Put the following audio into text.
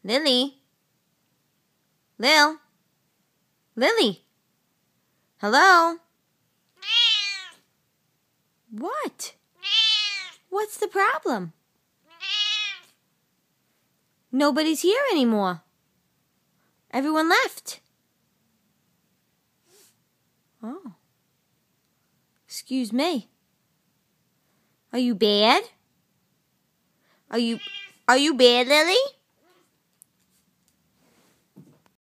Lily? Lily? Hello? What? What's the problem? Nobody's here anymore. Everyone left. Oh. Excuse me. Are you bad? Are you bad, Lily?